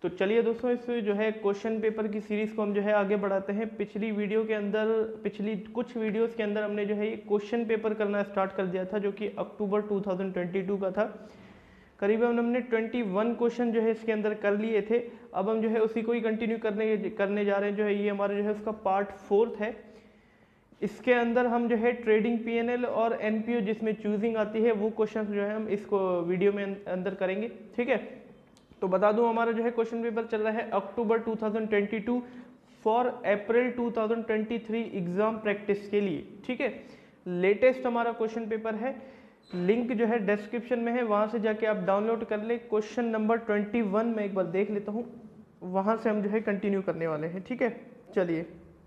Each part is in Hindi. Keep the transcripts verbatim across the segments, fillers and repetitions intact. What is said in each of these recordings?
तो चलिए दोस्तों, इस जो है क्वेश्चन पेपर की सीरीज़ को हम जो है आगे बढ़ाते हैं। पिछली वीडियो के अंदर, पिछली कुछ वीडियोस के अंदर हमने जो है ये क्वेश्चन पेपर करना स्टार्ट कर दिया था, जो कि अक्टूबर दो हज़ार बाईस का था। करीबन हमने इक्कीस क्वेश्चन जो है इसके अंदर कर लिए थे। अब हम जो है उसी को ही कंटिन्यू करने करने जा रहे हैं। जो है ये हमारा जो है उसका पार्ट फोर्थ है। इसके अंदर हम जो है ट्रेडिंग पीएनएल और एनपीओ जिसमें चूजिंग आती है वो क्वेश्चन जो है हम इसको वीडियो में अंदर करेंगे। ठीक है, तो बता दूं हमारा जो है क्वेश्चन पेपर चल रहा है अक्टूबर दो हज़ार बाईस फॉर अप्रैल दो हज़ार तेईस एग्जाम प्रैक्टिस के लिए। ठीक है, लेटेस्ट हमारा क्वेश्चन पेपर है, लिंक जो है डिस्क्रिप्शन में है, वहां से जाके आप डाउनलोड कर ले। क्वेश्चन नंबर इक्कीस में एक बार देख लेता हूं, वहां से हम जो है कंटिन्यू करने वाले हैं। ठीक है, चलिए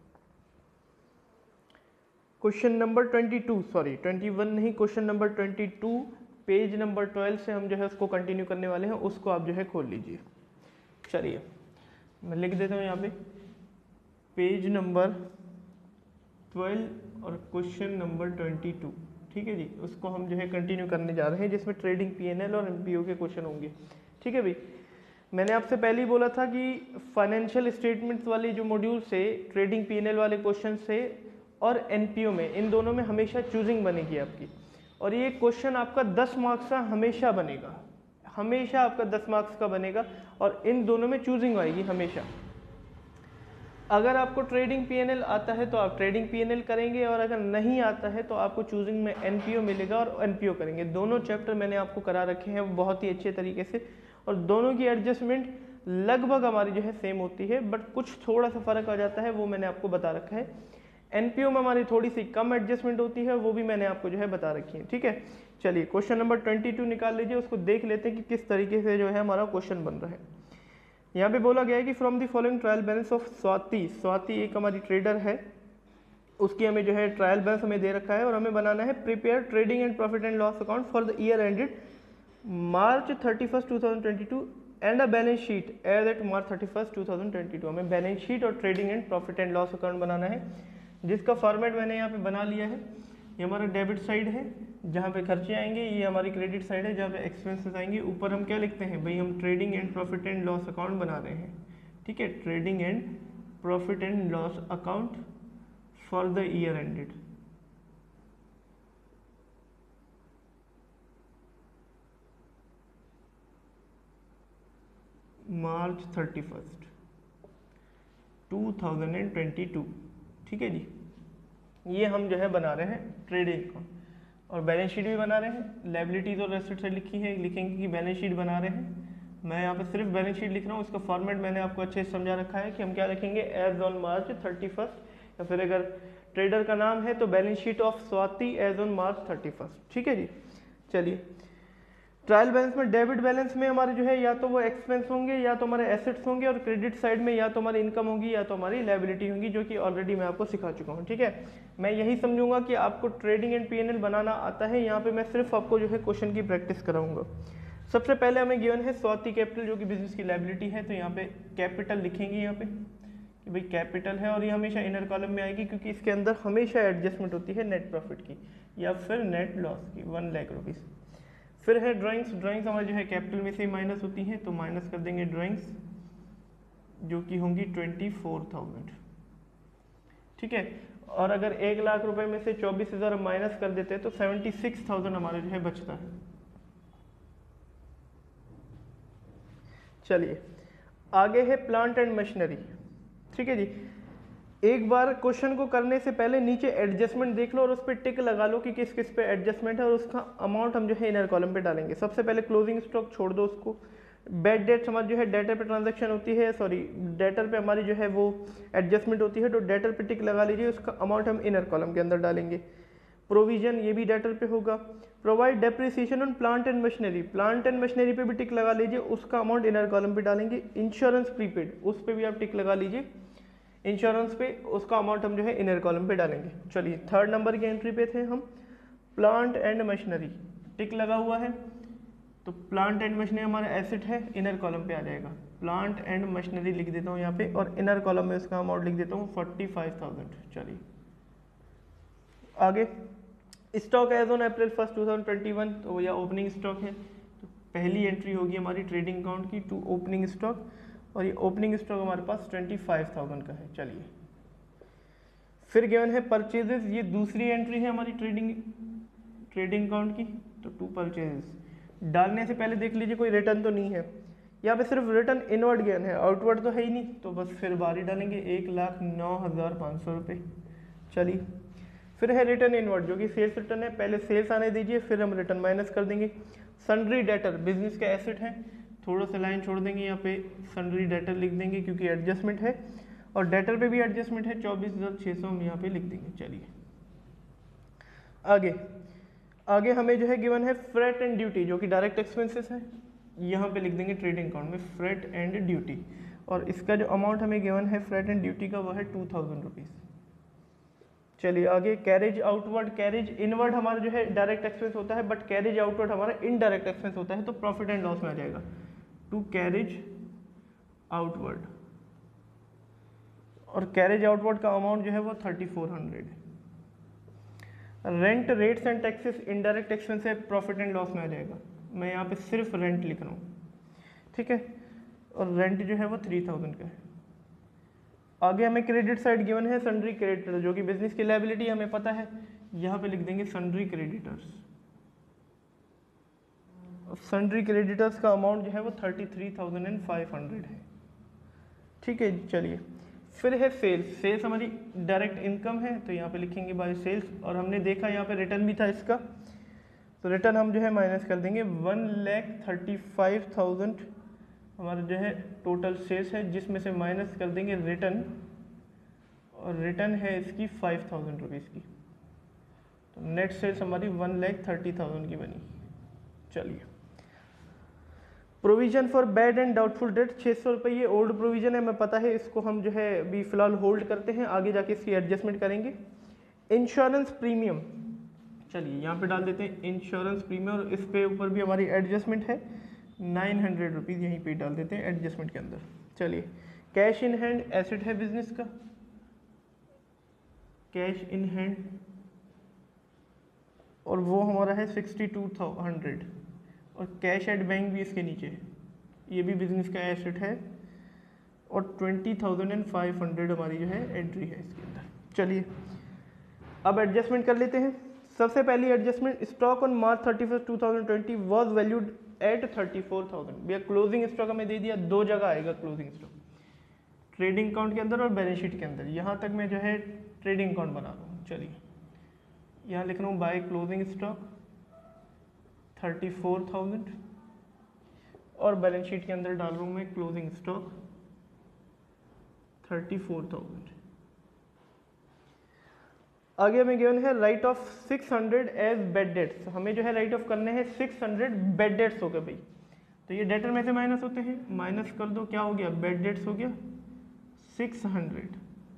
क्वेश्चन नंबर बाईस, सॉरी इक्कीस नहीं, क्वेश्चन नंबर बाईस पेज नंबर बारह से हम जो है उसको कंटिन्यू करने वाले हैं। उसको आप जो है खोल लीजिए। चलिए मैं लिख देता हूँ यहाँ पे पेज नंबर बारह और क्वेश्चन नंबर बाईस। ठीक है जी, उसको हम जो है कंटिन्यू करने जा रहे हैं, जिसमें ट्रेडिंग पीएनएल और एमपीओ के क्वेश्चन होंगे। ठीक है भाई, मैंने आपसे पहले ही बोला था कि फाइनेंशियल स्टेटमेंट्स वाली जो मॉड्यूल से ट्रेडिंग पीएनएल वाले क्वेश्चन से और एनपीओ में, इन दोनों में हमेशा चूजिंग बनेगी आपकी। और ये क्वेश्चन आपका दस मार्क्स का हमेशा बनेगा, हमेशा आपका दस मार्क्स का बनेगा, और इन दोनों में चूजिंग आएगी हमेशा। अगर आपको ट्रेडिंग पीएनएल आता है तो आप ट्रेडिंग पीएनएल करेंगे, और अगर नहीं आता है तो आपको चूजिंग में एनपीओ मिलेगा और एनपीओ करेंगे। दोनों चैप्टर मैंने आपको करा रखे हैं बहुत ही अच्छे तरीके से, और दोनों की एडजस्टमेंट लगभग हमारी जो है सेम होती है, बट कुछ थोड़ा सा फर्क आ जाता है, वो मैंने आपको बता रखा है। एनपीओ में हमारी थोड़ी सी कम एडजस्टमेंट होती है, वो भी मैंने आपको जो है बता रखी है। ठीक है, चलिए क्वेश्चन नंबर बाईस निकाल लीजिए, उसको देख लेते हैं कि किस तरीके से जो है हमारा क्वेश्चन बन रहा है। यहाँ पे बोला गया है कि from the following trial balance of Swati, Swati एक हमारी ट्रेडर है, उसकी हमें जो है ट्रायल बैलेंस हमें दे रखा है, और हमें बनाना है prepare trading and profit and loss account for the year ended March thirty first two thousand twenty two and a balance sheet as at March thirty first two thousand twenty two. हमें बैलेंस शीट और trading and profit and loss account बनाना है, जिसका फॉर्मेट मैंने यहाँ पे बना लिया है। ये हमारा डेबिट साइड है जहाँ पे खर्चे आएंगे, ये हमारी क्रेडिट साइड है जहाँ पे एक्सपेंसेस आएंगे। ऊपर हम क्या लिखते हैं भाई, हम trading and profit and loss account बना रहे हैं। ठीक है, trading and profit and loss account for the year ended. March thirty first two thousand twenty two. ठीक है जी, ये हम जो है बना रहे हैं ट्रेडिंग अकाउंट, और बैलेंस शीट भी बना रहे हैं। लायबिलिटीज और एसेट्स साइड लिखी है, लिखेंगे कि बैलेंस शीट बना रहे हैं। मैं यहाँ पे सिर्फ बैलेंस शीट लिख रहा हूँ, इसका फॉर्मेट मैंने आपको अच्छे से समझा रखा है कि हम क्या लिखेंगे, as on March thirty first, या फिर अगर ट्रेडर का नाम है तो balance sheet of Swati as on March thirty first. ठीक है जी, चलिए ट्रायल बैलेंस में, डेबिट बैलेंस में हमारे जो है या तो वो एक्सपेंस होंगे या तो हमारे एसेट्स होंगे, और क्रेडिट साइड में या तो हमारी इनकम होगी या तो हमारी लायबिलिटी होगी, जो कि ऑलरेडी मैं आपको सिखा चुका हूँ। ठीक है, मैं यही समझूंगा कि आपको ट्रेडिंग एंड पीएनएल बनाना आता है। यहाँ पे मैं सिर्फ आपको जो है क्वेश्चन की प्रैक्टिस कराऊंगा। सबसे पहले हमें गिवन है स्वाति कैपिटल, जो कि बिजनेस की लायबिलिटी है, तो यहाँ पे कैपिटल लिखेंगे यहाँ पे कि भाई कैपिटल है, और ये हमेशा इनर कॉलम में आएगी, क्योंकि इसके अंदर हमेशा एडजस्टमेंट होती है नेट प्रॉफिट की या फिर नेट लॉस की, वन लाख रुपीज़। फिर है ड्राइंग्स, ड्राइंग्स हमारी जो है कैपिटल में से माइनस होती हैं, तो माइनस कर देंगे ड्राइंग्स, जो कि होंगी ट्वेंटी फोर थाउजेंड। ठीक है, और अगर एक लाख रुपए में से चौबीस हजार माइनस कर देते हैं तो सेवेंटी सिक्स थाउजेंड हमारे जो है बचता है। चलिए आगे है प्लांट एंड मशीनरी। ठीक है जी, एक बार क्वेश्चन को करने से पहले नीचे एडजस्टमेंट देख लो और उस पर टिक लगा लो कि किस किस पे एडजस्टमेंट है, और उसका अमाउंट हम जो है इनर कॉलम पे डालेंगे। सबसे पहले क्लोजिंग स्टॉक छोड़ दो उसको। बैड डेट्स हमारी जो है डेटर पे ट्रांजैक्शन होती है, सॉरी डेटर पे हमारी जो है वो एडजस्टमेंट होती है, तो डेटर पे टिक लगा लीजिए, उसका अमाउंट हम इनर कॉलम के अंदर डालेंगे। प्रोविजन ये भी डेटर पे होगा। Provide depreciation on plant and machinery, plant and machinery पे भी टिक लगा लीजिए, उसका अमाउंट इनर कॉलम पे डालेंगे। इंश्योरेंस प्रीपेड, उस पर भी आप टिक लगा लीजिए, इंश्योरेंस पे उसका अमाउंट हम जो है इनर कॉलम पे डालेंगे। चलिए थर्ड नंबर की एंट्री पे थे हम, प्लांट एंड मशीनरी, टिक लगा हुआ है, तो प्लांट एंड मशीनरी हमारा एसेट है, इनर कॉलम पे आ जाएगा। प्लांट एंड मशीनरी लिख देता हूँ यहाँ पे, और इनर कॉलम में उसका अमाउंट लिख देता हूँ फोर्टी फाइव थाउजेंड। चलिए आगे, stock as on April first two thousand twenty one, तो या ओपनिंग स्टॉक है, तो पहली एंट्री होगी हमारी ट्रेडिंग अकाउंट की टू ओपनिंग स्टॉक, और ये ओपनिंग स्टॉक हमारे पास ट्वेंटी फाइव थाउजेंड का है। चलिए फिर गिवन है परचेजेस, ये दूसरी एंट्री है हमारी ट्रेडिंग ट्रेडिंग अकाउंट की। तो टू परचेजेस डालने से पहले देख लीजिए कोई रिटर्न तो नहीं है, यहाँ पे सिर्फ रिटर्न इनवर्ड गिवन है, आउटवर्ड तो है ही नहीं, तो बस फिर बारी डालेंगे एक लाख नौ हज़ार पाँच सौ रुपये। चलिए फिर है रिटर्न इनवर्ड जो कि सेल्स रिटर्न है, पहले सेल्स आने दीजिए फिर हम रिटर्न माइनस कर देंगे। सन्ड्री डेटर बिजनेस का एसेट है, थोड़ा सा लाइन छोड़ देंगे यहाँ पे सन्ड्री डेटर लिख देंगे क्योंकि एडजस्टमेंट है, और डेटर पे भी एडजस्टमेंट है, चौबीस हज़ार छः सौ हम यहाँ पे लिख देंगे। चलिए आगे आगे हमें जो है गिवन है फ्रेट एंड ड्यूटी जो कि डायरेक्ट एक्सपेंसेस है, यहाँ पे लिख देंगे ट्रेडिंग अकाउंट में फ्रेट एंड ड्यूटी, और इसका जो अमाउंट हमें गिवन है फ्रेट एंड ड्यूटी का वो है टू थाउजेंड रुपीज़। चलिए आगे कैरेज आउटवर्ड, कैरेज इनवर्ड हमारा जो है डायरेक्ट एक्सपेंस होता है, बट कैरेज आउटवर्ड हमारा इनडायरेक्ट एक्सपेंस होता है, तो प्रॉफिट एंड लॉस में आ जाएगा टू कैरेज आउटवर्ड, और कैरेज आउटवर्ड का अमाउंट जो है वो थर्टी फोर हंड्रेड है। Rent rates and taxes indirect expense है, प्रॉफिट एंड लॉस में आ जाएगा, मैं यहाँ पे सिर्फ रेंट लिख रहा हूँ, ठीक है, और रेंट जो है वो थ्री थाउजेंड का है। आगे हमें क्रेडिट साइड गिवन है सन्ड्री क्रेडिटर जो कि बिजनेस की लायबिलिटी हमें पता है, यहाँ पे लिख देंगे सन्ड्री क्रेडिटर्स, सन्ड्री क्रेडिटर्स का अमाउंट जो है वो thirty three thousand and five hundred है, ठीक है। चलिए फिर है सेल्स, सेल्स हमारी डायरेक्ट इनकम है, तो यहाँ पे लिखेंगे बाय सेल्स, और हमने देखा यहाँ पे रिटर्न भी था इसका, तो रिटर्न हम जो है माइनस कर देंगे one lakh thirty five thousand हमारा जो है टोटल सेल्स है, जिसमें से माइनस कर देंगे रिटर्न, और रिटर्न है इसकी फाइव थाउजेंड रुपीज़ की, तो नेट सेल्स हमारी वन लैख थर्टी थाउजेंड की बनी। चलिए provision for bad and doubtful debt छः सौ रुपये, ये ओल्ड प्रोविजन है, मैं पता है, इसको हम जो है अभी फिलहाल होल्ड करते हैं, आगे जाके इसकी एडजस्टमेंट करेंगे। इंश्योरेंस प्रीमियम, चलिए यहाँ पे डाल देते हैं इंश्योरेंस प्रीमियम, और इस पे ऊपर भी हमारी एडजस्टमेंट है नाइन हंड्रेड रुपीज़, यहीं पे डाल देते हैं एडजस्टमेंट के अंदर। चलिए कैश इन हैंड एसेट है बिजनेस का, कैश इन हैंड, और वो हमारा है सिक्सटी टू हंड्रेड, और कैश एट बैंक भी इसके नीचे है, ये भी बिजनेस का एसेट है, और twenty thousand and five hundred हमारी जो है एंट्री है इसके अंदर। चलिए अब एडजस्टमेंट कर लेते हैं। सबसे पहली adjustment, stock on March thirty first two thousand twenty was valued at thirty four thousand. भैया क्लोजिंग स्टॉक हमें दे दिया, दो जगह आएगा क्लोजिंग स्टॉक, ट्रेडिंग अकाउंट के अंदर और बैलेंस शीट के अंदर। यहाँ तक मैं जो है ट्रेडिंग अकाउंट बना रहा हूँ। चलिए यहाँ लिख रहा हूँ by closing stock thirty four thousand, और बैलेंस शीट के अंदर डाल रहा हूँ मैं closing stock thirty four thousand. आगे हमें गिवन है write off six hundred as bad debts, हमें जो है राइट ऑफ करने हैं सिक्स हंड्रेड बेड डेट्स हो गए भाई, तो ये डेटर में से माइनस होते हैं, माइनस कर दो, क्या हो गया, बेड डेट्स हो गया सिक्स हंड्रेड,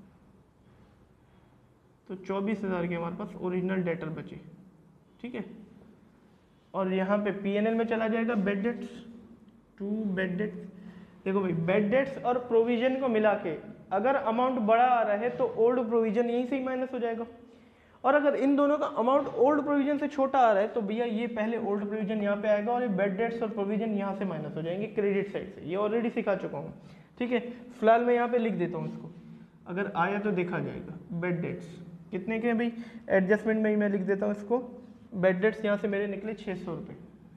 तो चौबीस हज़ार के हमारे पास ओरिजिनल डेटर बचे, ठीक है। और यहाँ पे पी एन एल में चला जाएगा bad debts to bad debts. देखो भाई बेड डेट्स और प्रोविजन को मिला के अगर अमाउंट बड़ा आ रहा है तो ओल्ड प्रोविजन यहीं से ही माइनस हो जाएगा, और अगर इन दोनों का अमाउंट ओल्ड प्रोविजन से छोटा आ रहा है तो भैया ये पहले ओल्ड प्रोविजन यहाँ पे आएगा और ये बेड डेट्स और प्रोविजन यहाँ से माइनस हो जाएंगे क्रेडिट साइड से, ये ऑलरेडी सिखा चुका हूँ, ठीक है। फिलहाल मैं यहाँ पे लिख देता हूँ इसको, अगर आया तो देखा जाएगा। बेड डेट्स कितने के हैं भाई, एडजस्टमेंट में ही मैं लिख देता हूँ इसको, बेड डेट्स यहाँ से मेरे निकले छः सौ रुपये,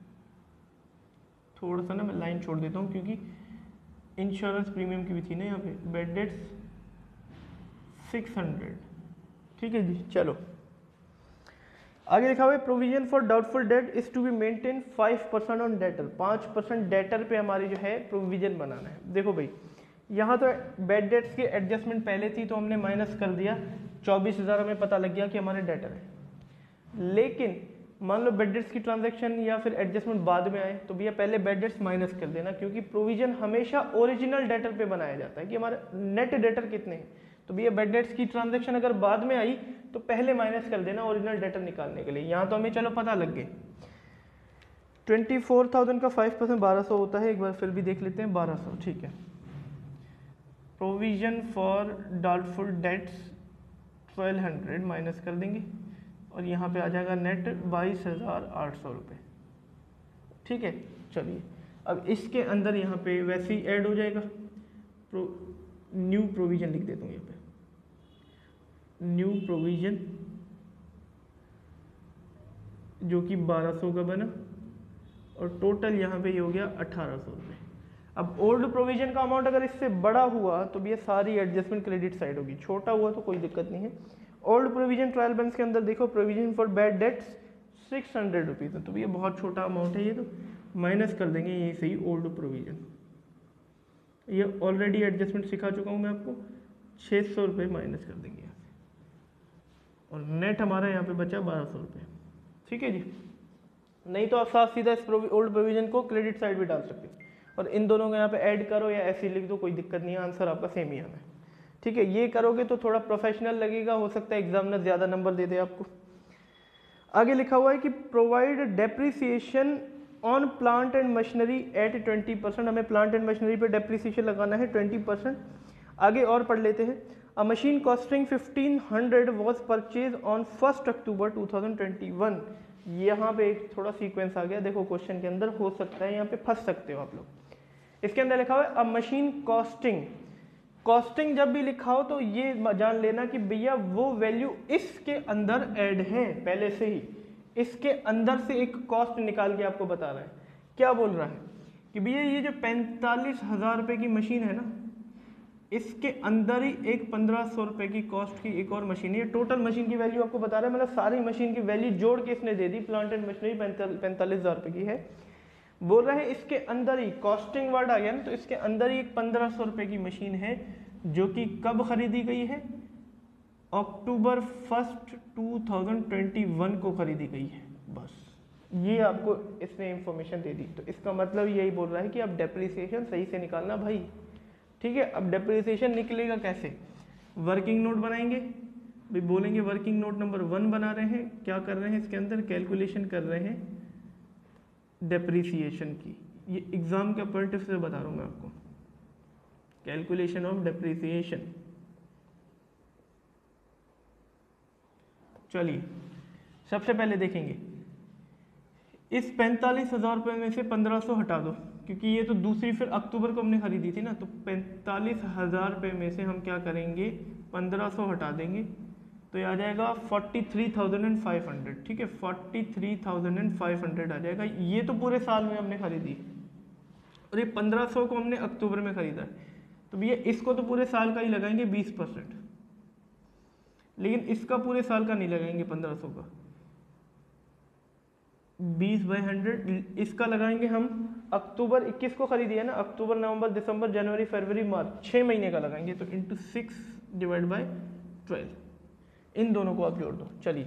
थोड़ा सा ना मैं लाइन छोड़ देता हूँ क्योंकि इंश्योरेंस प्रीमियम की भी थी ना यहाँ पे। बेड डेट्स सिक्स हंड्रेड, ठीक है जी। चलो आगे लिखा हुआ है provision for doubtful debt is to be maintain five percent on debtor, पाँच परसेंट डेटर पे हमारी जो है प्रोविजन बनाना है। देखो भाई यहाँ तो बेड डेट्स की एडजस्टमेंट पहले थी तो हमने माइनस कर दिया, चौबीस हज़ार हमें पता लग गया कि हमारे डेटर है, लेकिन मान लो बेड डेट्स की ट्रांजैक्शन या फिर एडजस्टमेंट बाद में आए तो भैया पहले बेड डेट्स माइनस कर देना, क्योंकि प्रोविजन हमेशा ओरिजिनल डेटर पे बनाया जाता है कि हमारे नेट डेटर कितने हैं। तो भैया बेड डेट्स की ट्रांजैक्शन अगर बाद में आई तो पहले माइनस कर देना ओरिजिनल डेटर निकालने के लिए। यहाँ तो हमें चलो पता लग गए ट्वेंटी फोर थाउजेंड का फाइव परसेंट बारह सौ होता है, एक बार फिर भी देख लेते हैं बारह सौ, ठीक है। Provision for doubtful debts twelve hundred minus कर देंगे और यहाँ पे आ जाएगा नेट बाईस हज़ार आठ सौ रुपये, ठीक है। चलिए अब इसके अंदर यहाँ पे वैसे ही ऐड हो जाएगा, प्रो न्यू प्रोविजन लिख देता हूँ यहाँ पे, न्यू प्रोविजन जो कि बारह सौ का बना और टोटल यहाँ पे ये हो गया अठारह सौ रुपये। अब ओल्ड प्रोविजन का अमाउंट अगर इससे बड़ा हुआ तो भी ये सारी एडजस्टमेंट क्रेडिट साइड होगी, छोटा हुआ तो कोई दिक्कत नहीं है। ओल्ड प्रोविजन ट्रायल बैलेंस के अंदर देखो provision for bad debts six hundred rupees है, तो ये बहुत छोटा अमाउंट है, ये तो माइनस कर देंगे यही सही ओल्ड प्रोविजन। ये ऑलरेडी एडजस्टमेंट सिखा चुका हूँ मैं आपको, छः सौ रुपये माइनस कर देंगे यहाँ से और नेट हमारा यहाँ पे बचा बारह सौ रुपये। ठीक है जी, नहीं तो आप साफ सीधा इस ओल्ड प्रोविजन को क्रेडिट साइड भी डाल सकते हो और इन दोनों को यहाँ पे ऐड करो या ऐसे लिख दो, कोई दिक्कत नहीं है, आंसर आपका सेम ही आना है। ठीक है, ये करोगे तो थोड़ा प्रोफेशनल लगेगा, हो सकता है एग्जामिनर ज़्यादा नंबर दे दे आपको। आगे लिखा हुआ है कि provide depreciation on plant and machinery at twenty percent, हमें प्लांट एंड मशीनरी पे डेप्रिसिएशन लगाना है ट्वेंटी परसेंट। आगे और पढ़ लेते हैं। A machine costing fifteen hundred was purchase on first October two thousand twenty one. यहाँ पे एक थोड़ा सीक्वेंस आ गया, देखो क्वेश्चन के अंदर हो सकता है यहाँ पे फंस सकते हो आप लोग। इसके अंदर लिखा हुआ है अ मशीन कॉस्टिंग, कॉस्टिंग जब भी लिखा हो तो ये जान लेना कि भैया वो वैल्यू इसके अंदर ऐड है पहले से ही, इसके अंदर से एक कॉस्ट निकाल के आपको बता रहा है। क्या बोल रहा है कि भैया ये जो पैंतालीस हजार रुपये की मशीन है ना, इसके अंदर ही एक पंद्रह सौ रुपये की कॉस्ट की एक और मशीन है। टोटल मशीन की वैल्यू आपको बता रहा है, मतलब सारी मशीन की वैल्यू जोड़ के इसने दे दी, प्लांट एंड मशीनरी पैंतालीस हजार रुपये की है। बोल रहे हैं इसके अंदर ही कॉस्टिंग वर्ड आ गया ना, तो इसके अंदर ही एक पंद्रह सौ रुपये की मशीन है जो कि कब खरीदी गई है, October first two thousand twenty one को खरीदी गई है। बस ये आपको इसने इंफॉर्मेशन दे दी, तो इसका मतलब यही बोल रहा है कि आप डेप्रिसिएशन सही से निकालना भाई। ठीक है, अब डेप्रिसिएशन निकलेगा कैसे, वर्किंग नोट बनाएंगे भाई, बोलेंगे वर्किंग नोट नंबर वन बना रहे हैं, क्या कर रहे हैं इसके अंदर कैलकुलेशन कर रहे हैं डेप्रिसिएशन की। ये एग्जाम के पॉइंट से बता रहा हूँ मैं आपको, कैलकुलेशन ऑफ डेप्रिसिएशन। चलिए सबसे पहले देखेंगे इस पैंतालीस हजार रुपये में से पंद्रह सौ हटा दो, क्योंकि ये तो दूसरी फिर अक्टूबर को हमने खरीदी थी ना, तो पैंतालीस हजार रुपये में से हम क्या करेंगे पंद्रह सौ हटा देंगे, तो ये आ जाएगा forty three thousand and five hundred. ठीक है, forty three thousand and five hundred आ जाएगा। ये तो पूरे साल में हमने खरीदी और ये पंद्रह सौ को हमने अक्टूबर में खरीदा है, तो भैया इसको तो पूरे साल का ही लगाएंगे बीस परसेंट, लेकिन इसका पूरे साल का नहीं लगाएंगे पंद्रह सौ का, बीस बाई हंड्रेड इसका लगाएंगे हम अक्टूबर इक्कीस को खरीदी है ना, अक्टूबर नवंबर दिसंबर जनवरी फरवरी मार्च छः महीने का लगाएंगे, तो into six divide by twelve, इन दोनों को आप जोड़ दो। चलिए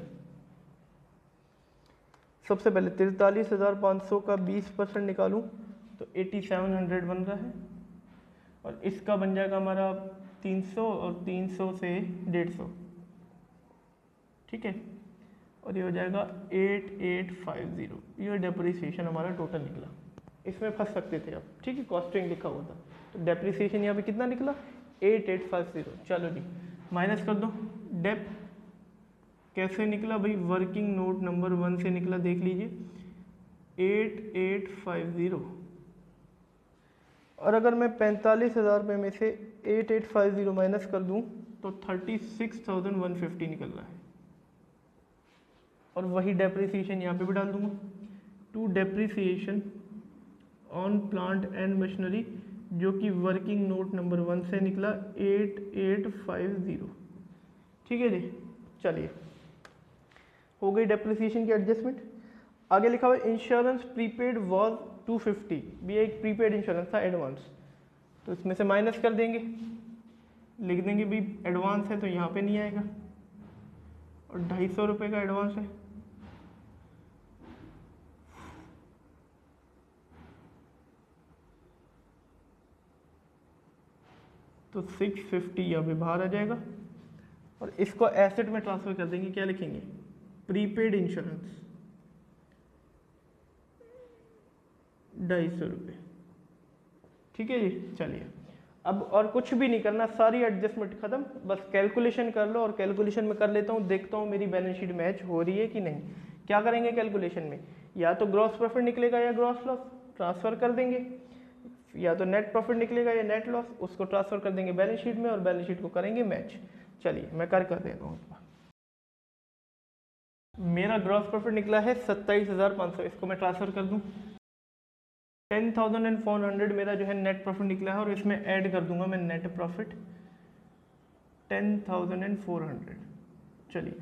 सबसे पहले तिरतालीस हजार पाँच सौ का बीस परसेंट निकालूं तो एटी सेवन हंड्रेड बन रहा है, और इसका बन जाएगा हमारा तीन सौ और तीन सौ से डेढ़ सौ। ठीक है, और ये हो जाएगा एट एट फाइव ज़ीरो। ये डेप्रिसिएशन हमारा टोटल निकला। इसमें फंस सकते थे आप, ठीक है, कॉस्टिंग लिखा हुआ था, तो डेप्रिसिएशन यहाँ पे कितना निकला एट एट फाइव ज़ीरो। चलो जी माइनस कर दो। डेप कैसे निकला भाई, वर्किंग नोट नंबर वन से निकला, देख लीजिए एट एट फाइव ज़ीरो, और अगर मैं पैंतालीस हज़ार रुपये में से eight eight five zero minus कर दूं तो thirty six thousand one fifty निकल रहा है, और वही डेप्रिसिएशन यहाँ पे भी डाल दूंगा, to depreciation on plant and machinery जो कि वर्किंग नोट नंबर वन से निकला एट एट फाइव ज़ीरो। ठीक है जी, चलिए हो गई डेप्रिसिएशन की एडजस्टमेंट। आगे लिखा हुआ insurance prepaid was two fifty, भी एक प्रीपेड इंश्योरेंस था एडवांस, तो इसमें से माइनस कर देंगे, लिख देंगे भी एडवांस है तो यहाँ पे नहीं आएगा, और ढाई सौ रुपये का एडवांस है, तो सिक्स फिफ्टी यहाँ पे बाहर आ जाएगा, और इसको एसेट में ट्रांसफर कर देंगे। क्या लिखेंगे, प्रीपेड इंश्योरेंस ढाई सौ रुपये। ठीक है जी, चलिए अब और कुछ भी नहीं करना, सारी एडजस्टमेंट खत्म, बस कैलकुलेशन कर लो, और कैलकुलेशन में कर लेता हूँ, देखता हूँ मेरी बैलेंस शीट मैच हो रही है कि नहीं। क्या करेंगे कैलकुलेशन में, या तो ग्रॉस प्रॉफिट निकलेगा या ग्रॉस लॉस, ट्रांसफर कर देंगे, या तो नेट प्रॉफिट निकलेगा या नेट लॉस, उसको ट्रांसफर कर देंगे बैलेंस शीट में और बैलेंस शीट को करेंगे मैच। चलिए मैं कर कर देता हूँ। मेरा ग्रॉस प्रॉफिट निकला है सत्ताईस हज़ार पाँच सौ, इसको मैं ट्रांसफर कर दूँ। Ten thousand and four hundred मेरा जो है नेट प्रॉफिट निकला है और इसमें ऐड कर दूंगा मैं net profit ten thousand and four hundred. चलिए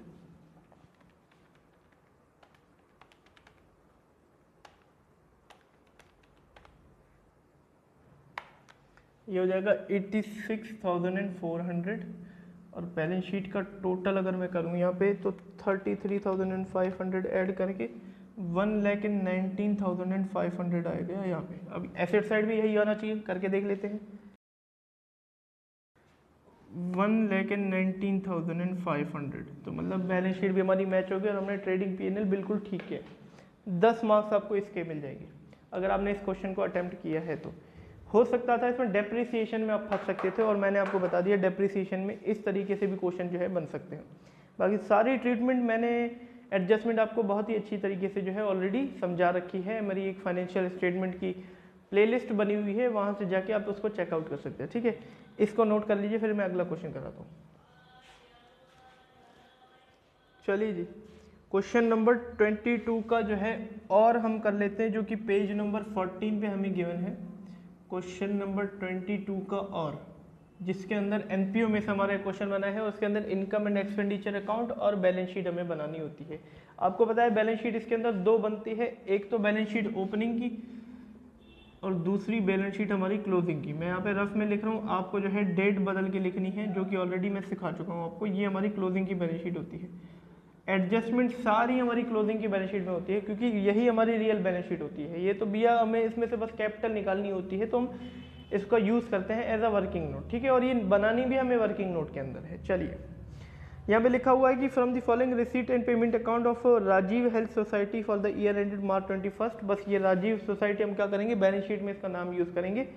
ये हो जाएगा eighty six thousand and four hundred और बैलेंस शीट का टोटल अगर मैं करूँ यहाँ पे तो thirty three thousand and five hundred add करके one lakh and nineteen thousand and five hundred आएगा यहाँ पे। अब एसेट साइड भी यही आना चाहिए, करके देख लेते हैं। One lakh and nineteen thousand and five hundred, तो मतलब बैलेंस शीट भी हमारी मैच हो गई और हमने ट्रेडिंग पी एन एल बिल्कुल ठीक किया। दस मार्क्स आपको इसके मिल जाएंगे अगर आपने इस क्वेश्चन को अटेम्प्ट किया है। तो हो सकता था इसमें डेप्रिसिएशन में आप फंस सकते थे और मैंने आपको बता दिया डेप्रिसिएशन में इस तरीके से भी क्वेश्चन जो है बन सकते हैं। बाकी सारी ट्रीटमेंट मैंने एडजस्टमेंट आपको बहुत ही अच्छी तरीके से जो है ऑलरेडी समझा रखी है। मेरी एक फाइनेंशियल स्टेटमेंट की प्लेलिस्ट बनी हुई है, वहाँ से जाके आप उसको चेकआउट कर सकते हैं। ठीक है, इसको नोट कर लीजिए, फिर मैं अगला क्वेश्चन कराता हूँ। चलिए जी, क्वेश्चन नंबर ट्वेंटी टू का जो है और हम कर लेते हैं, जो कि पेज नंबर फोर्टीन पे हमें गिवन है। क्वेश्चन नंबर ट्वेंटी टू का और, जिसके अंदर एनपीओ में से हमारा क्वेश्चन बना है, उसके अंदर इनकम एंड एक्सपेंडिचर अकाउंट और बैलेंस शीट हमें बनानी होती है। आपको पता है बैलेंस शीट इसके अंदर दो बनती है, एक तो बैलेंस शीट ओपनिंग की और दूसरी बैलेंस शीट हमारी क्लोजिंग की। मैं यहाँ पे रफ में लिख रहा हूँ, आपको जो है डेट बदल के लिखनी है, जो कि ऑलरेडी मैं सिखा चुका हूँ आपको। ये हमारी क्लोजिंग की बैलेंस शीट होती है। एडजस्टमेंट सारी हमारी क्लोजिंग की बैलेंस शीट में होती है, क्योंकि यही हमारी रियल बैलेंस शीट होती है। ये तो भैया हमें इसमें से बस कैपिटल निकालनी होती है, तो हम इसका यूज़ करते हैं एज अ वर्किंग नोट। ठीक है, और ये बनानी भी हमें वर्किंग नोट के अंदर है। चलिए, यहाँ पे लिखा हुआ है कि from the following receipt and payment account of Rajiv health society for the year ended March twenty first. बस ये राजीव सोसाइटी हम क्या करेंगे, बैलेंस शीट में इसका नाम यूज़ करेंगे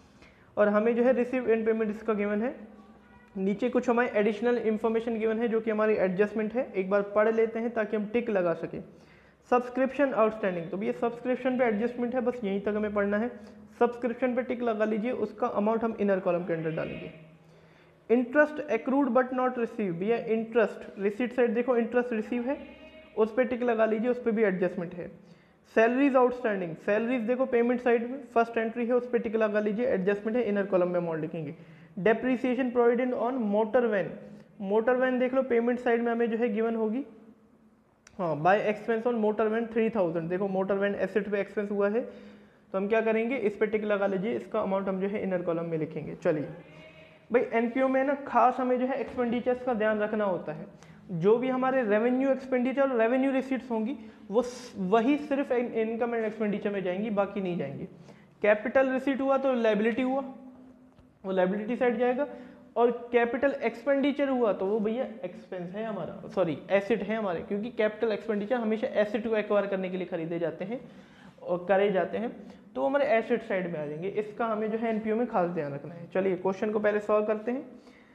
और हमें जो है रिसीव एंड पेमेंट इसका गिवन है। नीचे कुछ हमारी एडिशनल इन्फॉर्मेशन गिवन है, जो कि हमारी एडजस्टमेंट है। एक बार पढ़ लेते हैं ताकि हम टिक लगा सकें। सब्सक्रिप्शन आउटस्टैंडिंग, तो ये सब्सक्रिप्शन पे एडजस्टमेंट है, बस यहीं तक हमें पढ़ना है। सब्सक्रिप्शन पे टिक लगा लीजिए, उसका अमाउंट हम इनर कॉलम के अंदर डालेंगे। Interest accrued but not receive, भैया इंटरेस्ट रिसीट साइड देखो, इंटरेस्ट रिसीव है, उस पर टिक लगा लीजिए, उस पर भी एडजस्टमेंट है। सैलरीज आउटस्टैंडिंग, सैलरीज देखो पेमेंट साइड में फर्स्ट एंट्री है, उस पर टिक लगा लीजिए, एडजस्टमेंट है, इनर कॉलम में अमाउंट लिखेंगे। Depreciation provident on motor van, motor van देख लो पेमेंट साइड में हमें जो है गिवन होगी। हाँ, by expense on motor van three thousand, देखो मोटर वैन एसेट पे एक्सपेंस हुआ है, तो हम क्या करेंगे, इस पे टिक लगा लीजिए, इसका अमाउंट हम जो है इनर कॉलम में लिखेंगे। चलिए भाई, एनपीओ में ना खास हमें जो है एक्सपेंडिचर्स का ध्यान रखना होता है। जो भी हमारे रेवेन्यू एक्सपेंडिचर और रेवेन्यू रिसीट्स होंगी वो वही सिर्फ इनकम एंड एक्सपेंडिचर में जाएंगी, बाकी नहीं जाएंगी। कैपिटल रिसीट हुआ तो लायबिलिटी हुआ, वो लायबिलिटी साइड जाएगा, और कैपिटल एक्सपेंडिचर हुआ तो वो भैया एक्सपेंस है हमारा, सॉरी एसेट है हमारे, क्योंकि कैपिटल एक्सपेंडिचर हमेशा एसेट को एक्वायर करने के लिए खरीदे जाते हैं और करे जाते हैं, तो हमारे एसेट साइड में आ जाएंगे। इसका हमें जो है एनपीओ में खास ध्यान रखना है। चलिए क्वेश्चन को पहले सॉल्व करते हैं।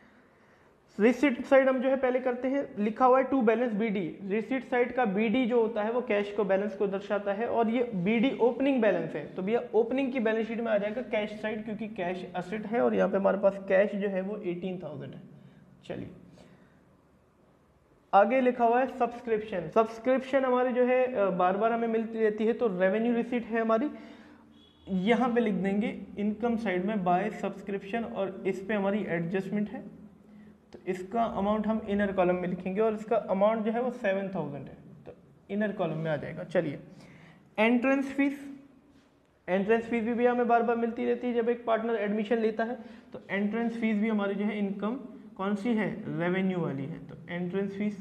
रिसीट साइड हम जो है पहले करते हैं, लिखा हुआ है to balance BD. Receipt side का बीडी जो होता है वो कैश को बैलेंस को दर्शाता है, और ये बीडी ओपनिंग बैलेंस है, तो भैया ओपनिंग की बैलेंस शीट में आ जाएगा कैश साइड, क्योंकि कैश एसेट है और यहाँ पे हमारे पास कैश जो है वो एटीन थाउजेंड है। चलिए आगे लिखा हुआ है सब्सक्रिप्शन। सब्सक्रिप्शन हमारी जो है बार बार हमें मिलती रहती है, तो रेवेन्यू रिसीट है हमारी, यहाँ पे लिख देंगे इनकम साइड में बाय सब्सक्रिप्शन, और इस पे हमारी एडजस्टमेंट है, तो इसका अमाउंट हम इनर कॉलम में लिखेंगे, और इसका अमाउंट जो है वो सेवन थाउजेंड है, तो इनर कॉलम में आ जाएगा। चलिए एंट्रेंस फीस, एंट्रेंस फीस भी, भी हमें बार बार मिलती रहती है जब एक पार्टनर एडमिशन लेता है, तो एंट्रेंस फीस भी हमारी जो है इनकम कौन सी है, रेवेन्यू वाली है, तो एंट्रेंस फीस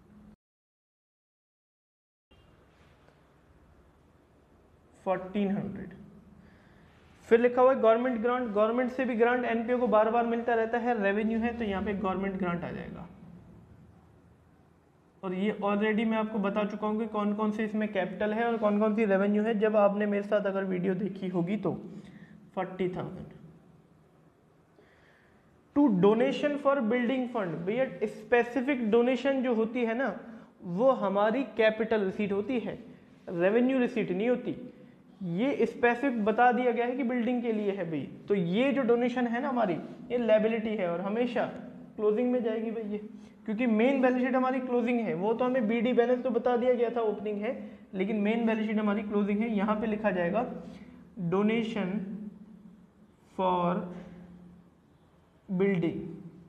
फोर्टीन हंड्रेड। फिर लिखा हुआ है गवर्नमेंट ग्रांट, गवर्नमेंट से भी ग्रांट एनपीओ को बार बार मिलता रहता है, रेवेन्यू है तो यहाँ पे गवर्नमेंट ग्रांट आ जाएगा। और ये ऑलरेडी मैं आपको बता चुका हूँ कि कौन कौन से इसमें कैपिटल है और कौन कौन सी रेवेन्यू है, जब आपने मेरे साथ अगर वीडियो देखी होगी तो। Forty thousand to donation for building fund, भैया स्पेसिफिक डोनेशन जो होती है ना वो हमारी कैपिटल रिसीट होती है, रेवेन्यू रिसीट नहीं होती। ये स्पेसिफिक बता दिया गया है कि बिल्डिंग के लिए है भाई, तो ये जो डोनेशन है ना हमारी, ये लायबिलिटी है और हमेशा क्लोजिंग में जाएगी भाई ये, क्योंकि मेन बैलेंस शीट हमारी क्लोजिंग है। वो तो हमें बीडी बैलेंस तो बता दिया गया था ओपनिंग है, लेकिन मेन बैलेंस शीट हमारी क्लोजिंग है। यहाँ पे लिखा जाएगा डोनेशन फॉर बिल्डिंग,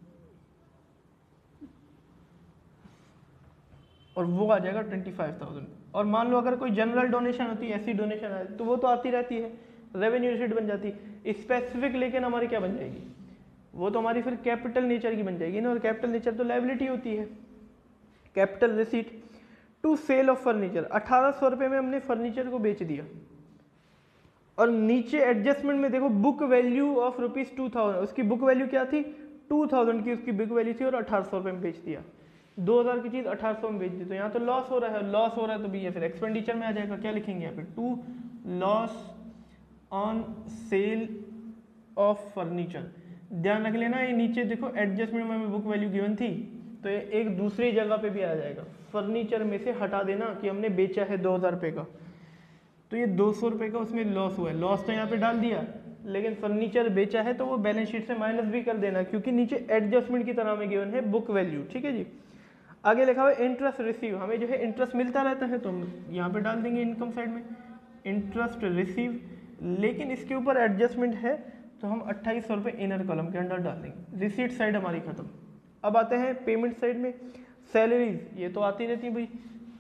और वो आ जाएगा ट्वेंटी फाइव थाउजेंड। और मान लो अगर कोई जनरल डोनेशन होती है, ऐसी डोनेशन आए तो वो तो आती रहती है, रेवेन्यू रिसीट बन जाती है। स्पेसिफिक लेकिन हमारी क्या बन जाएगी, वो तो हमारी फिर कैपिटल नेचर की बन जाएगी ना, और कैपिटल नेचर तो लायबिलिटी होती है। Capital receipt to sale of furniture, अठारह सौ रुपये में हमने फर्नीचर को बेच दिया, और नीचे एडजस्टमेंट में देखो book value of rupees two thousand, उसकी बुक वैल्यू क्या थी, टू थाउजेंड की उसकी बुक वैल्यू थी, और अठारह सौ रुपये में बेच दिया। दो हज़ार की चीज़ अठारह सौ में बेच दी, तो यहाँ तो लॉस हो रहा है, लॉस हो रहा है तो भी ये फिर एक्सपेंडिचर में आ जाएगा। क्या लिखेंगे यहाँ पे, to loss on sale of furniture. ध्यान रख लेना, ये नीचे देखो एडजस्टमेंट में बुक वैल्यू गिवन थी, तो ये एक दूसरी जगह पे भी आ जाएगा। फर्नीचर में से हटा देना कि हमने बेचा है दो हज़ार रुपये का, तो ये दो सौ रुपये का उसमें लॉस हुआ है, लॉस तो यहाँ पे डाल दिया, लेकिन फर्नीचर बेचा है तो वो बैलेंस शीट से माइनस भी कर देना, क्योंकि नीचे एडजस्टमेंट की तरह में गिवन है बुक वैल्यू। ठीक है जी। आगे लिखा हुआ है इंटरेस्ट रिसीव, हमें जो है इंटरेस्ट मिलता रहता है तो हम यहाँ पे डाल देंगे इनकम साइड में इंटरेस्ट रिसीव, लेकिन इसके ऊपर एडजस्टमेंट है तो हम अट्ठाईस सौ रुपये इनर कॉलम के अंदर डाल देंगे। रिसीट साइड हमारी खत्म। अब आते हैं पेमेंट साइड में, सैलरीज ये तो आती रहती है भाई,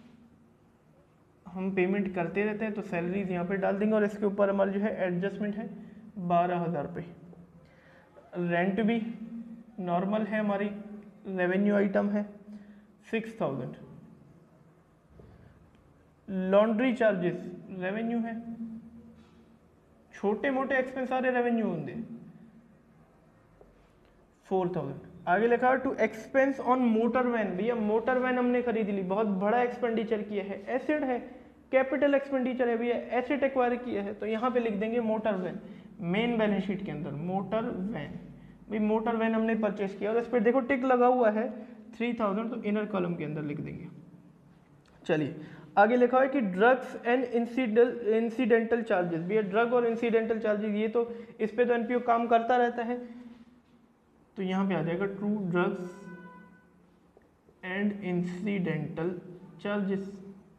हम पेमेंट करते रहते हैं तो सैलरीज यहाँ पे डाल देंगे, और इसके ऊपर हमारी जो है एडजस्टमेंट है बारह हज़ार रुपये। रेंट भी नॉर्मल है, हमारी रेवेन्यू आइटम है six thousand. Laundry charges revenue है, छोटे मोटे एक्सपेंस सारे रेवेन्यू होंगे फोर थाउजेंड। आगे लिखा है to expense on motor van, भैया मोटर वैन हमने खरीद ली, बहुत बड़ा एक्सपेंडिचर किया है, एसेट है, कैपिटल एक्सपेंडिचर है भैया, एसेट एक्वायर किया है, तो यहाँ पे लिख देंगे motor van main balance sheet के अंदर। मोटर वैन भाई, मोटर वैन हमने परचेस किया और इस पर देखो टिक लगा हुआ है थ्री थाउजेंड, तो इनर कॉलम के अंदर लिख देंगे। चलिए आगे लिखा है कि ड्रग्स एंड इंसिडेंटल चार्जेस, भैया ड्रग और इंसिडेंटल चार्जेस ये तो इस पे तो एनपीओ काम करता रहता है, तो यहाँ पे आ जाएगा true drugs and incidental charges.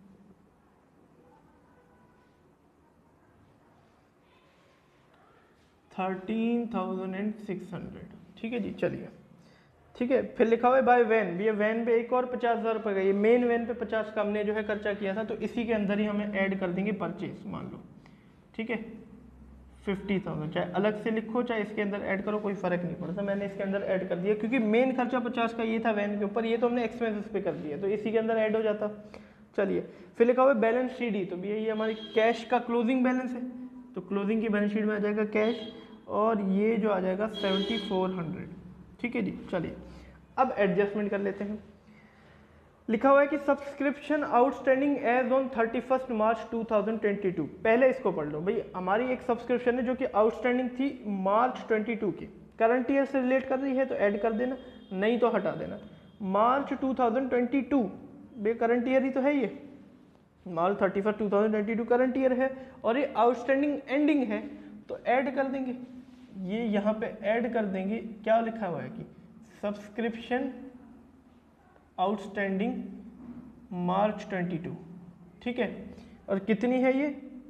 Thirteen thousand and six hundred. ठीक है जी। चलिए ठीक है, फिर लिखा हुआ है बाय वैन, भैया वैन पे एक और पचास हज़ार रुपये का, ये मेन वैन पे पचास का हमने जो है खर्चा किया था, तो इसी के अंदर ही हमें ऐड कर देंगे परचेस मान लो। ठीक है, फिफ्टी थाउजेंड, चाहे अलग से लिखो चाहे इसके अंदर ऐड करो कोई फर्क नहीं पड़ता, मैंने इसके अंदर ऐड कर दिया क्योंकि मेन खर्चा पचास का ये था वैन के ऊपर, ये तो हमने एक्सपेंसेस पे कर दिया तो इसी के अंदर ऐड हो जाता। चलिए फिर लिखा हुआ है बैलेंस शीट ही, तो भैया ये हमारी कैश का क्लोजिंग बैलेंस है, तो क्लोजिंग की बैलेंस शीट में आ जाएगा कैश, और ये जो आ जाएगा सेवेंटी फोर हंड्रेड। ठीक है जी। चलिए अब एडजस्टमेंट कर लेते हैं। लिखा हुआ है कि subscription outstanding as on thirty first March two thousand twenty two, पहले इसको पढ़ लो भाई, हमारी एक सब्सक्रिप्शन है जो कि आउटस्टैंडिंग थी मार्च ट्वेंटी टू की, करंट ईयर से रिलेट कर रही है तो ऐड कर देना, नहीं तो हटा देना। March two thousand twenty two बे करंट ईयर ही तो है, ये March thirty first two thousand twenty two current year है, और ये आउटस्टैंडिंग एंडिंग है तो ऐड कर देंगे, ये यहाँ पे ऐड कर देंगे। क्या लिखा हुआ है कि subscription outstanding March twenty two. ठीक है, और कितनी है ये,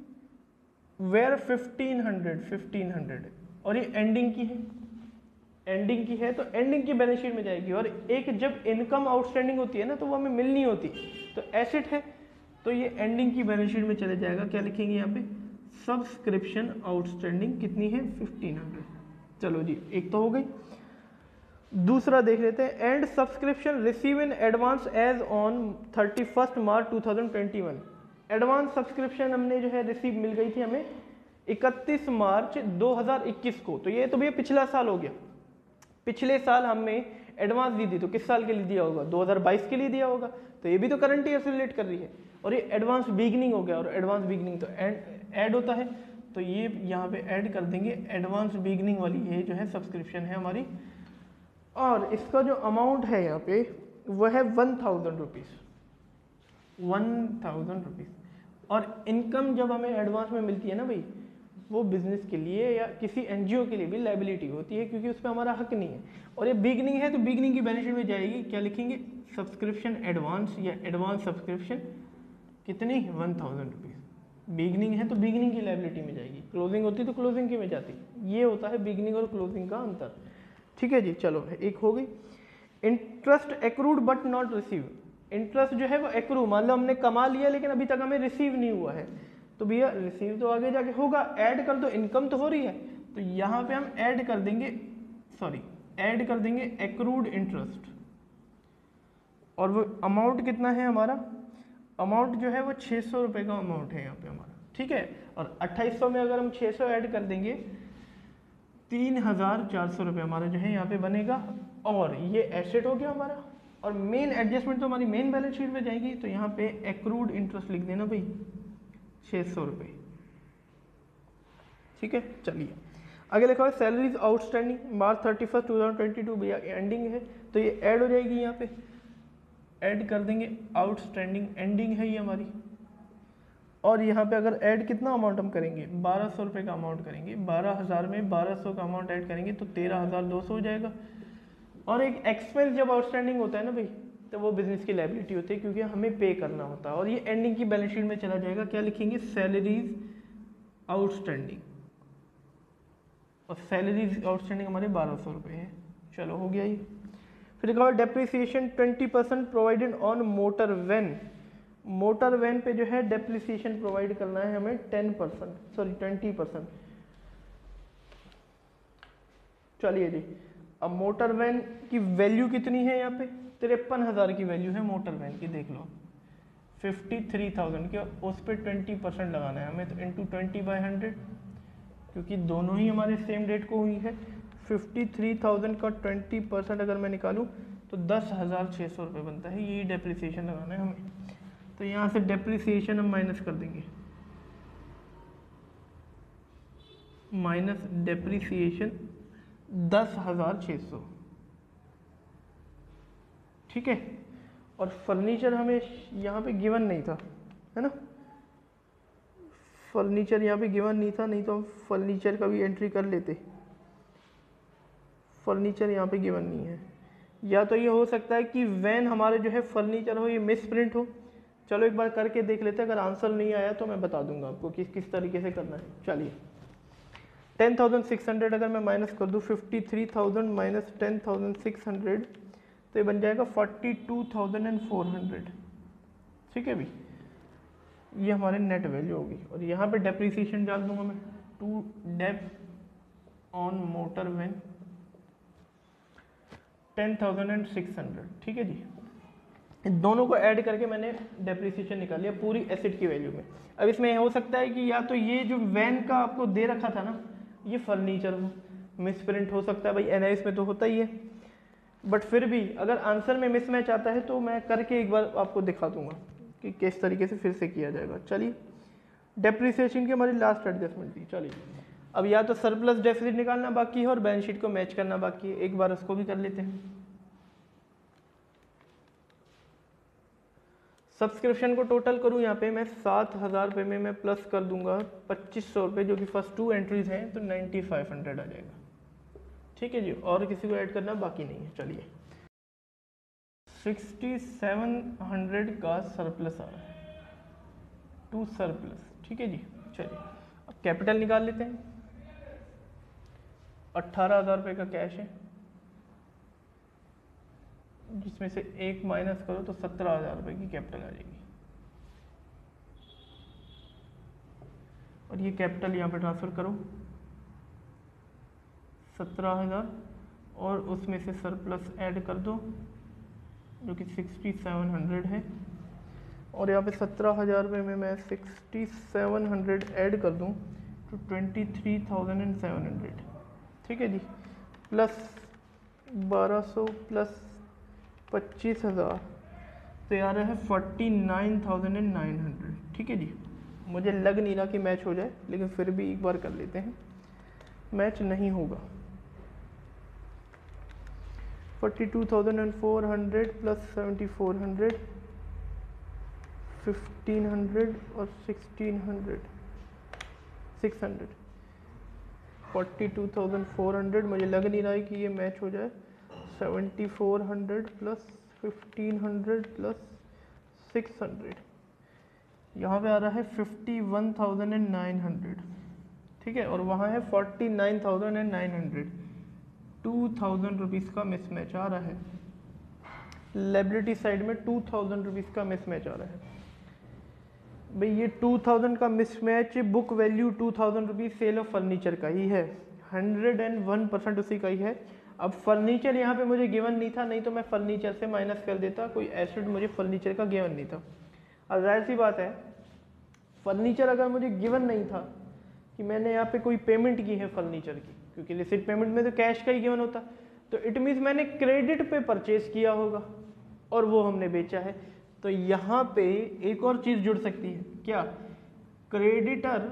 where fifteen hundred, fifteen hundred, और ये एंडिंग की है, एंडिंग की है तो एंडिंग की बैलेंस शीट में जाएगी। और एक जब इनकम आउटस्टैंडिंग होती है ना तो वो हमें मिलनी होती, तो एसेट है तो ये एंडिंग की बैलेंस शीट में चले जाएगा। क्या लिखेंगे यहाँ पे, सब्सक्रिप्शन आउटस्टैंडिंग कितनी है, फिफ्टीन हंड्रेड। चलो जी, एक तो हो गई। दूसरा देख लेते हैं, and subscription receive in advance as on thirty first March two thousand twenty one. Advance subscription हमने जो है रिसीव मिल गई थी हमें इकतीस मार्च दो हज़ार इक्कीस को, तो ये तो भैया पिछला साल हो गया, पिछले साल हमें एडवांस दी थी, तो किस साल के लिए दिया होगा, दो हज़ार बाईस के लिए दिया होगा, तो ये भी तो करंट ईयर से रिलेट कर रही है, और ये एडवांस बिगनिंग हो गया, और एडवांस बिगनिंग तो ऐड होता है, तो ये यहाँ पे ऐड कर देंगे एडवांस बिगनिंग वाली, ये जो है सब्सक्रिप्शन है हमारी, और इसका जो अमाउंट है यहाँ पे वो है one thousand rupees, one thousand rupees. और इनकम जब हमें एडवांस में मिलती है ना भाई, वो बिजनेस के लिए या किसी एनजीओ के लिए भी लायबिलिटी होती है, क्योंकि उस पर हमारा हक नहीं है। और ये बिगनिंग है तो बिगनिंग की बैलेंस शीट में जाएगी, क्या लिखेंगे, सब्सक्रिप्शन एडवांस या एडवांस सब्सक्रिप्शन कितनी, वन थाउजेंड रुपीज़। बिगनिंग है तो बिगनिंग की लायबिलिटी में जाएगी, क्लोजिंग होती तो क्लोजिंग की में जाती। ये होता है बिगनिंग और क्लोजिंग का अंतर। ठीक है जी, चलो एक हो गई। Interest accrued but not receive, interest जो है वो एक्रू, मान लो हमने कमा लिया लेकिन अभी तक हमें रिसीव नहीं हुआ है, तो भैया रिसीव तो आगे जाके होगा, ऐड कर दो, इनकम तो हो रही है, तो यहाँ पे हम ऐड कर देंगे, सॉरी ऐड कर देंगे एक्रूड इंटरेस्ट, और वो अमाउंट कितना है हमारा, अमाउंट जो है वो छः सौ रुपये का अमाउंट है यहाँ पे हमारा। ठीक है, और अट्ठाईस सौ में अगर हम छः सौ ऐड कर देंगे, तीन हज़ार चार सौ रुपये हमारा जो है यहाँ पे बनेगा, और ये एसेट हो गया हमारा। और मेन एडजस्टमेंट तो हमारी मेन बैलेंस शीट में जाएगी, तो यहाँ पे एक्रूड इंटरेस्ट लिख देना भाई, छः सौ रुपये। ठीक है, चलिए आगे लिखा है salaries outstanding March thirty first two thousand twenty two, भैया एंडिंग है तो ये ऐड हो जाएगी, यहाँ पे ऐड कर देंगे, आउटस्टैंडिंग एंडिंग है ये हमारी। और यहाँ पे अगर ऐड कितना अमाउंट हम करेंगे, बारह सौ रुपये का अमाउंट करेंगे, बारह हज़ार में बारह सौ का अमाउंट ऐड करेंगे तो तेरह हज़ार दो सौ हो जाएगा। और एक एक्सपेंस जब आउटस्टैंडिंग होता है ना भाई, तो वो बिजनेस की लायबिलिटी होती है, क्योंकि हमें पे करना होता है, और ये एंडिंग की बैलेंस शीट में चला जाएगा। क्या लिखेंगे, सैलरीज आउटस्टैंडिंग, और सैलरीज आउटस्टैंडिंग हमारे बारह सौ रुपये है। चलो हो गया ये। फिर लिखा हुआ depreciation twenty percent provided on motor van, motor van पे जो है डेप्रिसिएशन प्रोवाइड करना है हमें ten percent, sorry twenty percent. चलिए जी, अब मोटर वैन की वैल्यू कितनी है, यहाँ पे तिरपन हज़ार की वैल्यू है मोटर वैन की, देख लो फिफ्टी थ्री थाउजेंड की, उस पर ट्वेंटी परसेंट लगाना है हमें, तो इंटू ट्वेंटी बाई हंड्रेड, क्योंकि दोनों ही हमारे सेम डेट को हुई है। फिफ्टी थ्री थाउजेंड का ट्वेंटी परसेंट अगर मैं निकालूं तो दस हज़ार छः सौ रुपये बनता है, यही डेप्रिसिएशन लगाना है हमें। तो यहाँ से डेप्रिसिएशन हम माइनस कर देंगे, माइनस डेप्रिसिएशन दस हज़ार छः सौ। ठीक है, और फर्नीचर हमें यहाँ पे गिवन नहीं था, है ना, फर्नीचर यहाँ पे गिवन नहीं था, नहीं तो हम फर्नीचर का भी एंट्री कर लेते। फर्नीचर यहाँ पे गिवन नहीं है, या तो ये हो सकता है कि वैन हमारे जो है फर्नीचर हो, ये मिस प्रिंट हो। चलो एक बार करके देख लेते हैं, अगर आंसर नहीं आया तो मैं बता दूंगा आपको किस किस तरीके से करना है। चलिए टेन थाउजेंड सिक्स हंड्रेड अगर मैं माइनस कर दूँ, fifty three thousand minus ten thousand six hundred, तो ये बन जाएगा forty two thousand and four hundred. ठीक है भी, ये हमारे नेट वैल्यू होगी। और यहाँ पे डेप्रिसिएशन डाल दूंगा मैं, to dep on motor van ten thousand and six hundred. ठीक है जी, इन दोनों को ऐड करके मैंने डेप्रिसिएशन निकाल लिया पूरी एसेट की वैल्यू में। अब इसमें हो सकता है कि या तो ये जो वैन का आपको दे रखा था ना, ये फर्नीचर हो, मिसप्रिंट हो सकता है भाई, एनआईएस में तो होता ही है, बट फिर भी अगर आंसर में मिसमैच आता है तो मैं करके एक बार आपको दिखा दूंगा कि किस तरीके से फिर से किया जाएगा। चलिए डेप्रिसिएशन की हमारी लास्ट एडजस्टमेंट थी। चलिए अब या तो सरप्लस डेफिसिट निकालना बाकी है और बैलेंस शीट को मैच करना बाकी है, एक बार उसको भी कर लेते हैं। सब्सक्रिप्शन को टोटल करूं यहाँ पे मैं सात हज़ार रुपये में मैं प्लस कर दूंगा पच्चीस सौ रुपये, जो कि फर्स्ट टू एंट्रीज हैं, तो नाइन्टी फाइव हंड्रेड आ जाएगा। ठीक है जी, और किसी को ऐड करना बाकी नहीं है। चलिए सिक्सटी सेवन हंड्रेड का सरप्लस आ रहा है, टू सरप्लस। ठीक है जी, चलिए अब कैपिटल निकाल लेते हैं। अट्ठारह हज़ार रुपये का कैश है, जिसमें से एक माइनस करो तो सत्रह हज़ार रुपये की कैपिटल आ जाएगी, और ये कैपिटल यहाँ पे ट्रांसफ़र करो सत्रह हज़ार, और उसमें से सरप्लस ऐड कर दो जो कि सिक्सटी सेवन हंड्रेड है, और यहाँ पे सत्रह हज़ार रुपये में मैं सिक्सटी सेवन हंड्रेड ऐड कर दूँ तो twenty three thousand and seven hundred. ठीक है जी, प्लस बारह सौ प्लस पच्चीस हज़ार, तो यार है forty nine thousand and nine hundred. ठीक है जी, मुझे लग नहीं रहा कि मैच हो जाए, लेकिन फिर भी एक बार कर लेते हैं, मैच नहीं होगा। Forty two thousand and four hundred plus seventy four hundred, fifteen hundred और sixteen hundred, six hundred, forty two thousand four hundred, मुझे लग नहीं रहा है कि ये मैच हो जाए। Seventy four hundred plus fifteen hundred plus six hundred, यहाँ पे आ रहा है fifty one thousand and nine hundred, ठीक है, और वहाँ है forty nine thousand and nine hundred, two thousand rupees का मिसमैच आ रहा है। लायबिलिटी साइड में टू थाउजेंड रुपीज़ का मिसमैच आ रहा है। भाई ये टू थाउजेंड का mismatch, book value two thousand rupees, sale of furniture का ही है, हंड्रेड एंड वन परसेंट उसी का ही है। अब फर्नीचर यहाँ पे मुझे गिवन नहीं था, नहीं तो मैं फर्नीचर से माइनस कर देता, कोई एसेट मुझे फर्नीचर का गिवन नहीं था। अब जाहिर सी बात है, फर्नीचर अगर मुझे गिवन नहीं था कि मैंने यहाँ पे कोई पेमेंट की है फर्नीचर की, क्योंकि रिसिप्ट पेमेंट में तो कैश का ही गिवन होता, तो इट मीन्स मैंने क्रेडिट पे परचेज किया होगा और वो हमने बेचा है। तो यहाँ पे एक और चीज़ जुड़ सकती है, क्या? क्रेडिटर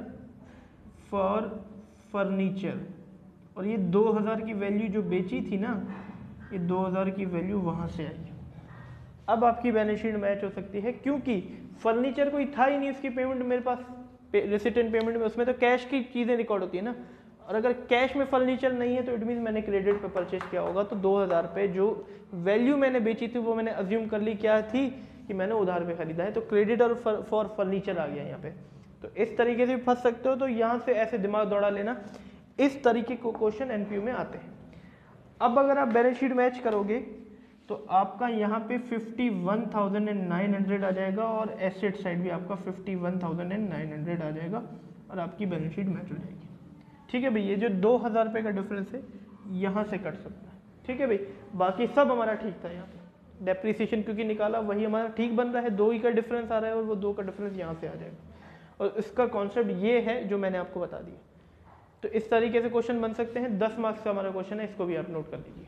फॉर फर्नीचर, और ये दो हज़ार की वैल्यू जो बेची थी ना, ये दो हज़ार की वैल्यू वहाँ से आई। अब आपकी बैलेंस शीट मैच हो सकती है, क्योंकि फर्नीचर कोई था ही नहीं, उसकी पेमेंट मेरे पास रिसिप्ट एंड पेमेंट में, उसमें तो कैश की चीज़ें रिकॉर्ड होती है ना, और अगर कैश में फर्नीचर नहीं है तो इट मीन्स मैंने क्रेडिट पे परचेज किया होगा। तो दो हज़ार पे जो वैल्यू मैंने बेची थी वो मैंने अज्यूम कर ली क्या थी कि मैंने उधार पे खरीदा है, तो क्रेडिट और फॉर फर्नीचर आ गया यहाँ पे। तो इस तरीके से फंस सकते हो, तो यहाँ से ऐसे दिमाग दौड़ा लेना, इस तरीके को क्वेश्चन एनपीयू में आते हैं। अब अगर आप बैलेंस शीट मैच करोगे तो आपका यहाँ पे fifty one thousand and nine hundred आ जाएगा, और एसेट साइड भी आपका fifty one thousand and nine hundred आ जाएगा, और आपकी बैलेंस शीट मैच हो जाएगी। ठीक है भाई, ये जो दो हज़ार रुपये का डिफरेंस है यहाँ से कट सकता है। ठीक है भाई, बाकी सब हमारा ठीक था। यहाँ पे डेप्रीसिएशन क्योंकि निकाला वही हमारा ठीक बन रहा है, दो ही का डिफरेंस आ रहा है और वो दो का डिफरेंस यहाँ से आ जाएगा, और इसका कॉन्सेप्ट ये है जो मैंने आपको बता दिया। तो इस तरीके से क्वेश्चन बन सकते हैं। दस मार्क्स का हमारा क्वेश्चन है, इसको भी आप नोट कर लीजिए।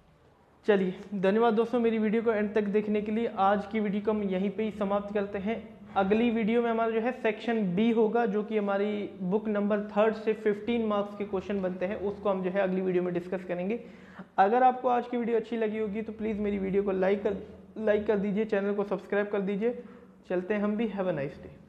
चलिए, धन्यवाद दोस्तों मेरी वीडियो को एंड तक देखने के लिए। आज की वीडियो को हम यहीं पे ही समाप्त करते हैं। अगली वीडियो में हमारा जो है सेक्शन बी होगा, जो कि हमारी बुक नंबर थर्ड से फिफ्टीन मार्क्स के क्वेश्चन बनते हैं, उसको हम जो है अगली वीडियो में डिस्कस करेंगे। अगर आपको आज की वीडियो अच्छी लगी होगी तो प्लीज़ मेरी वीडियो को लाइक कर लाइक कर दीजिए, चैनल को सब्सक्राइब कर दीजिए। चलते हैं हम भी। Have a nice day.